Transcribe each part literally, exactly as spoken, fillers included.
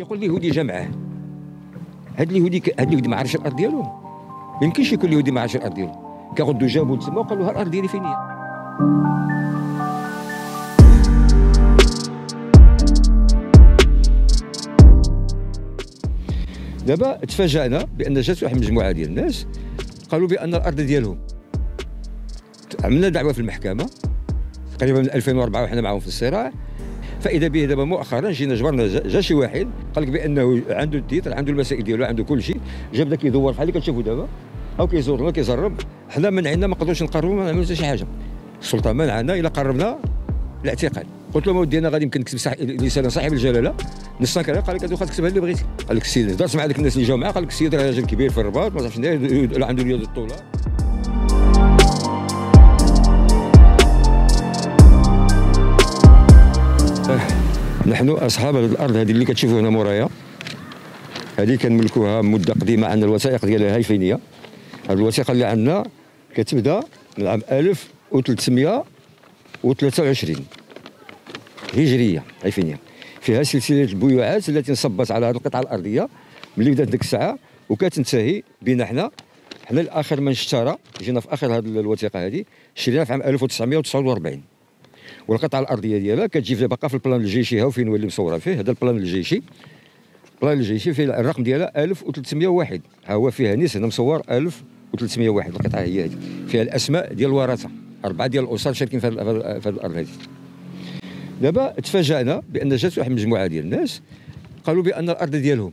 كيقول اليهودي جا معاه. هاد اليهودي ك... هاد اليهودي ما عرفش الارض ديالهم. ما يمكنش يكون اليهودي ما عرفش الارض ديالهم. كيغدو جابو تما وقال له ها الارض ديالي فين هي. دابا تفاجأنا بان جات واحد المجموعه ديال الناس قالوا بان الارض ديالهم. عملنا دعوه في المحكمه تقريبا من ألفين وأربعة وحنا معاهم في الصراع. فاذا به دابا مؤخرا جينا جبرنا جا, جا شي واحد قال لك بانه عنده التيتر، عنده المسائل ديالو، عنده كل شيء، جا بدا كيدور بحال اللي كتشوفوا دابا او كيزورنا كيزرب. حنا منعنا ما نقدروش نقربوا، ما نعملوا حتى شي حاجه. السلطه منعنا الا قربنا الاعتقال. قلت له اودي انا غادي يمكن نكتب صح... رساله صاحب الجلاله نصك عليه. قال لك هذا كتكتبها اللي بغيتي. قال لك السيد هضرت مع ديك الناس اللي جاو معاه، قال لك السيد راه راجل كبير في الرباط ما عرفتش شنو عنده اليد الطوله. نحن اصحاب هذه الارض هذه اللي كتشوفوا هنا مورايا، هذه كنملكوها مده قديمه، عندنا الوثائق ديالها هيفينيه. هذه الوثيقه اللي عندنا كتبدا من عام ألف وثلاثمائة وثلاثة وعشرين هجريه هيفينيه، فيها سلسله البيوعات التي انصبت على هذه القطعه الارضيه ملي بدات ديك الساعه وكتنتهي بنا حنا. حنا الاخر من اشترى جينا في اخر هذه الوثيقه هذه شرينا في عام ألف وتسعمائة وتسعة وأربعين، والقطعه الارضيه ديالها كتجي باقا في البلان الجيشي. ها فين ولي مصوره فيه هذا البلان الجيشي. البلان الجيشي فيه الرقم ديالها ألف وثلاثمائة وواحد، ها هو فيها نيس هنا مصور ألف وثلاثمائة وواحد. القطعه هي هذه فيها الاسماء ديال الورثه، اربعه ديال الاسر شاركين في هذه الارض هذه. دابا تفاجأنا بان جات واحد المجموعه ديال الناس قالوا بان الارض ديالهم.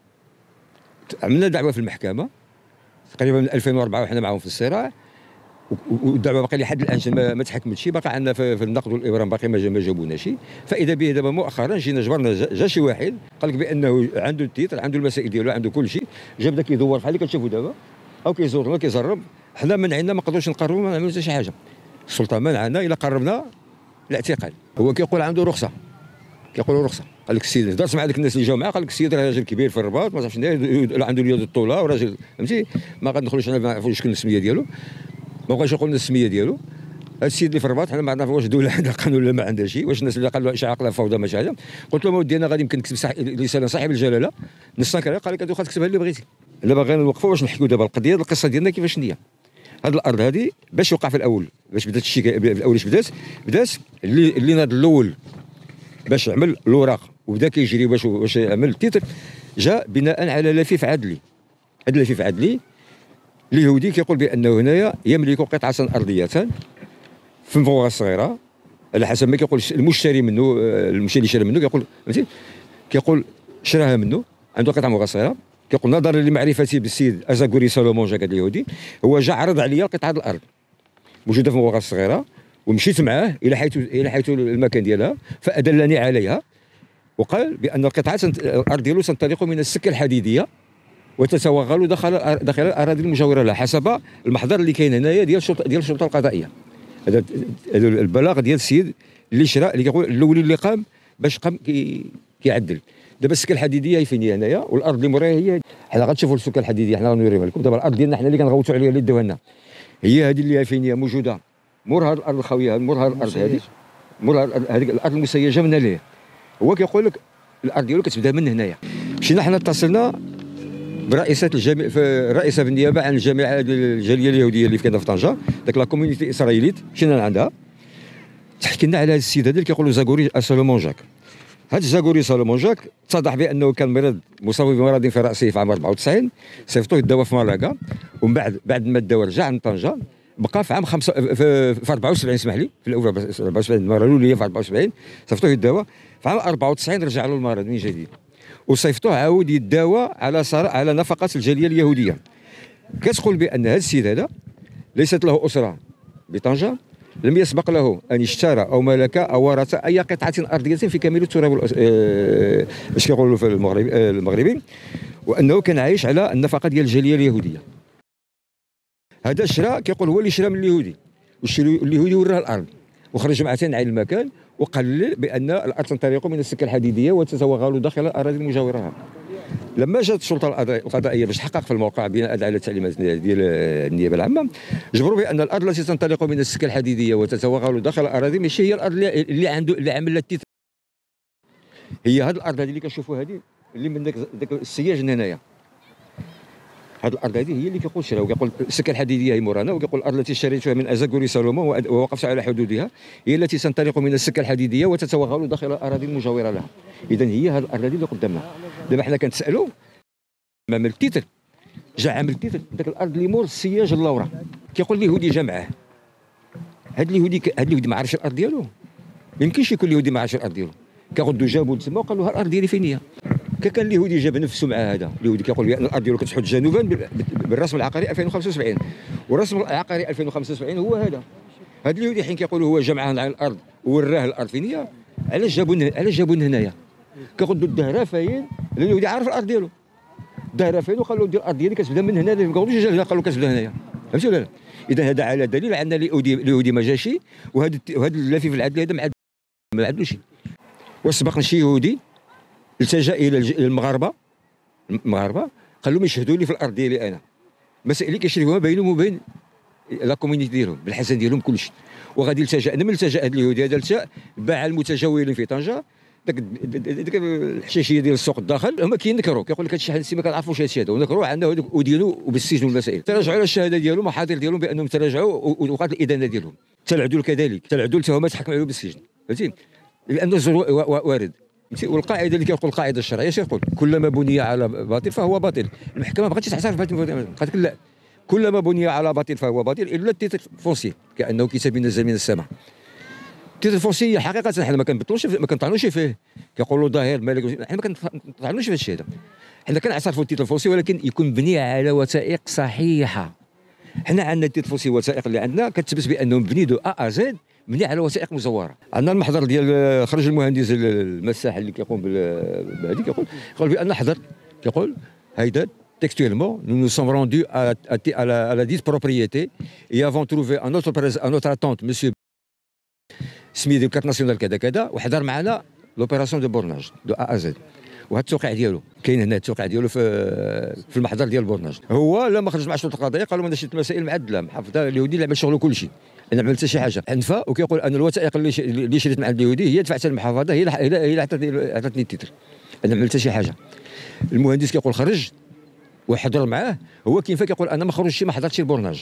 عملنا دعوه في المحكمه تقريبا من ألفين وأربعة وحنا معاهم في الصراع، والدعوه باقي لحد الان ما, ما تحكمتش، باقي عندنا في, في النقد والابرام باقي ما, ما جابوناش. فاذا به دابا مؤخرا جينا جبرنا جا, جا شي واحد قال لك بانه عنده التيتر، عنده المسائل ديالو، عنده كل شيء، جا بدا كيدور بحال اللي كتشوفوا دابا او كيزورنا كيزرب. حنا منعنا ما نقدروش نقربوا، ما نعملوا حتى شي حاجه. السلطه منعنا الا قربنا الاعتقال. هو كيقول عنده رخصه، كيقولوا رخصه. قال لك السيد هضرت مع ديك الناس اللي جاو معاه، قال لك السيد راه راجل كبير في الرباط ما عرفتش شنو عنده اليد الطوله وراجل فهمتي. ما غندخلوش انا ما نعرفوش شكون السميه ديالو، ما بغاش يقول لنا السميه ديالو. هذا السيد اللي في الرباط حنا ما عرفنا واش الدوله عندها قانون ولا ما عندها شي، واش الناس اللي قالوا اشاعه عقله فوضى ماشي حاجه. قلت له اودي انا غادي يمكن نكتب صح... رساله صاحب الجلاله نصك عليه. قال لك هذا تكتبها اللي بغيتي. الا باغيين نوقفوا واش نحكيو دابا القضيه القصه ديالنا كيفاش هي. هذه الارض هذه باش وقع في الاول، باش بدات الشيء في الاول اش بدات بدات اللي اللي ناض الاول باش عمل الاوراق وبدا كيجري باش واش يعمل التيتر، جاء بناء على لفيف عدلي. هذا لفيف عدلي اليهودي كيقول بانه هنايا يملك قطعه ارضيه في مفوغه الصغيره على حسب ما كيقول المشتري منه، المشتري اللي شرى منه كيقول فهمتي، كيقول شراها منه، عنده قطعه مفوغه صغيره. كيقول نظرا لمعرفتي بالسيد ازاغوري سولومون جاك اليهودي، هو جا عرض عليا قطعه الارض موجوده في مفوغه الصغيره، ومشيت معاه الى حيث الى حيث المكان ديالها فادلني عليها، وقال بان القطعه الارض ديالو تنطلق من السكه الحديديه وتتوغل داخل داخل الاراضي المجاوره لها حسب المحضر اللي كاين هنايا ديال الشرطه ديال الشرطه القضائيه. هذا البلاغ ديال السيد اللي شرا اللي كيقول الاولي اللي قام باش قام كي كيعدل. دابا السكه الحديديه هي فين هي هنايا، والارض اللي موراها هي حنا غتشوفوا السكه الحديديه حنا غنوريوها لكم. دابا الارض ديالنا حنا اللي كنغوتوا عليها اللي داوها لنا هي هذه اللي فين هي موجوده مور هذه الارض الخاويه، مور هذه الارض هذه، مور هذيك الارض المسيجه من ليه. هو كيقول لك الارض ديالو كتبدا من هنايا. مشينا حنا اتصلنا برئيسه الجامعه في الرئيسه في النيابه عن الجامعه الجاليه اليهوديه اللي كاينه في طنجه، داك لا كوميونيتي الاسرائيليت، مشينا لعندها تحكي لنا على هذا السيد هذا اللي كيقولوا زاغوري سولومون جاك. هذا زاغوري سولومون جاك اتضح بانه كان مريض مصاب بمرض في راسه في عام أربعة وتسعين، صيفطوه يداوى في مالاكا، ومن بعد بعد ما داوى رجع عند طنجه، بقى في عام خمسة في, في أربعة وسبعين اسمح لي في الاول أربعة وسبعين المره الاولى في أربعة وسبعين صيفطوه يداوى، في عام أربعة وتسعين رجع له المرض من جديد وصيفطوه عاود يداوى على صار على نفقه الجاليه اليهوديه. كتقول بان هذا السيد هذا ليست له اسره بطنجه، لم يسبق له ان اشترى او ملك او ورث اي قطعه ارضيه في كامل التراب اش كيقولوا في المغرب المغربي، وانه كان عايش على النفقه ديال الجاليه اليهوديه. هذا شرا كيقول هو اللي شرا من اليهودي، واليهودي وراه الارض وخرج مع عن المكان وقال بان الارض تنطلق من السكه الحديديه وتتوغل داخل الاراضي المجاوره لها. لما جات الشرطه القضائيه باش تحقق في الموقع بناء على التعليمات ديال النيابه العامه، جبروا بان الارض التي تنطلق من السكه الحديديه وتتوغل داخل الاراضي ماشي هي الارض اللي عنده اللي عمل التيتر. هي هذه الارض هذه اللي كتشوفوا هذه اللي من ذاك ذاك السياج هنايا. هذه الارض هذه هي اللي كيقول شراو، كيقول السكه الحديديه هي مورانا، وكيقول الارض التي اشتريتها من ازاغوري سالومون ووقفت على حدودها هي التي تنطلق من السكه الحديديه وتتوغل داخل الاراضي المجاوره لها. اذا هي هذه الارض هذه اللي قدامنا. دابا حنا كنتسالوا امام التيتر، جا عامل التيتر ذاك الارض اللي مور السياج اللورا، كيقول اليهودي جا معاه. هذا اليهودي هذا اليهودي ما عرفش الارض ديالو، ما يمكنش يكون اليهودي ما عرفش الارض ديالو. كغدو جابوا تما وقالوا ها الارض ديالي فين هي. كان اليهودي جاب نفسه مع هذا، اليهودي كيقول بان الارض ديالو كتحد جنوبا بالرسم العقاري ألفين وخمسة وسبعين، والرسم العقاري ألفين وخمسة وسبعين هو هذا. هذا اليهودي حين كيقولوا هو جا معاه على الارض وراه الارض فين هي، علاش جابوا علاش جابوا هنايا؟ كيغدوا الدهرافين، اليهودي عارف الارض ديالو، الدهرافين وقالوا له الارض ديالي كتبدا من هنا، ما قالوش جا هنا، قالوا كتبدا هنايا. فهمتي ولا لا؟ اذا هذا على دليل ان اليهودي اليهودي ما جاش، وهذا وهذا اللافي في العدل هذا ما ما عدلوش. وسبق شي يهودي التجا الى المغاربه المغاربه قال لهم يشهدوا لي في الارض ديالي انا، مسائل اللي كيشريوها بينهم وبين لا كوميونيتي ديالهم بالحسن ديالهم كلشي. وغادي التجا من التجا هذا اليهودي هذا التجا باع المتجولين في طنجه داك ديك الحشاشيه ديال السوق الداخل، هما كينكروا كيقول لك هادشي حنا ما كنعرفوش هادشي هذا، ونكروا عندنا ودينوا وبالسجن والمسائل. تراجعوا على الشهاده ديالهم وحاضر ديالهم بانهم تراجعوا ووقعت الادانه ديالهم. حتى العدول كذلك، حتى العدول حتى هما تحكموا عليهم بالسجن، فهمتي؟ لانه الزور وارد. والقاعده اللي كيقول القاعده الشرعيه شنو يقول؟ كلما بني على باطل فهو باطل. المحكمه ما بغاتش تعترف بهذا، قالت لا، كلما بني على باطل فهو باطل الا التيتر فونسي كانه كتاب ينزل من السماء. التيتر فونسي حقيقه حنا ما كنبطلوش ما كنطعنوش فيه، كيقولوا ظاهر مالك، حنا ما كنطعنوش في هذا الشيء هذا. حنا كنعترفوا التيتر فونسي ولكن يكون مبني على وثائق صحيحه. حنا عندنا التيتر فونسي الوثائق اللي عندنا كتثبت بانه مبني دو ا ا زد، مبني على وثائق مزوره. عندنا المحضر ديال خرج المهندس المساح اللي كيقوم بهذه، كيقول قال بان حضر، كيقول هيدا textuellement nous nous sommes rendus à, à, à, la, à la dite propriété et avons trouvé à notre, à notre attente monsieur سميتو الكارت ناسيونال كذا كذا، وحضر معنا لوبيراسيون دو بورناج دو ا ا زد. وهذا التوقيع ديالو كاين هنا، التوقيع ديالو في في المحضر ديال بورناج. هو لما خرج مع الشرطه القضائيه قالوا انا شفت مسائل معدله، محافظه اليهودي اللي عمل شغله كل شيء، انا ما عملت حتى شي حاجه. انفى وكيقول انا الوثائق اللي اللي شريت مع اليهودي هي دفعتها للمحافظه، هي هي اللي عطاتني عطاتني التيتر، انا ما عملت حتى شي حاجه. المهندس كيقول خرج وحضر معاه، هو كاين فيها كيقول انا ما خرجتش ما حضرتش البورناج.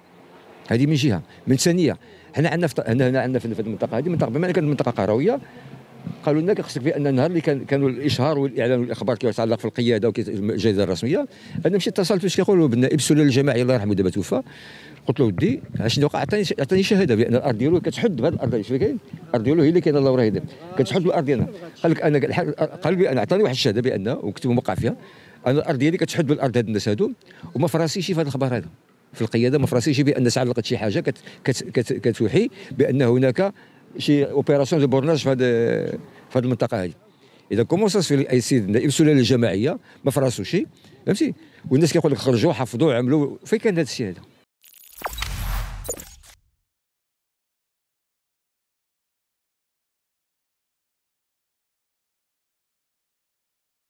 هذه من جهه. من ثانيه حنا عندنا هنا عندنا في المنطقه هذه منطقه بما انها كانت منطقه قرويه، قالوا لنا خصك بان النهار اللي كان كانوا الاشهار والاعلان والاخبار كيتعلق في القياده والجريده الرسميه، انا مشيت اتصلت باش كيقولوا بنا ابسول الجماعي الله يرحمه دابا توفى، قلت له ودي شنو وقع؟ عطاني عطاني شهاده بان الارض ديالو كتحد بهذه الارض، شوف كاين الارض ديالو هي اللي كاينه الله وراه كتحد بالارض ديالنا. قال لك انا قال لي انا عطاني واحد الشهاده بان وكتب موقع فيها انا الارض ديالي كتحد بالارض هاد الناس هادو، وما فراسيش في هذا الخبر هذا في القياده، ما فراسيش بان الناس علقت شي حاجه كت كت كت كتوحي بان هناك شي اوبيراسيون دو بورناج في هذه في هذه المنطقه هذه. اذا كومون سا في اي سيد ابسوله الجماعيه ما فراسوش، فهمتي؟ والناس كيقول لك خرجوا حفظوا عملوا، فين كان هذا الشيء هذا؟